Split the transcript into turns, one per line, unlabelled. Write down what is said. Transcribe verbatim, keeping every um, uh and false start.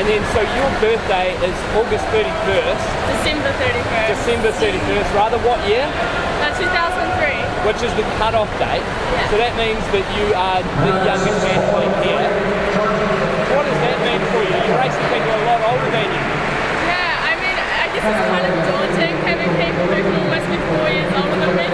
And then, so your birthday is August thirty-first.
December thirty-first.
December thirty-first, rather. What year?
Uh, two thousand three.
Which is the cut-off date.
Yeah.
So that means that you are the youngest athlete here. What does that mean for you? You're racing people a lot older than you.
Yeah, I mean, I guess it's kind of daunting having people who can almost be four years older than me.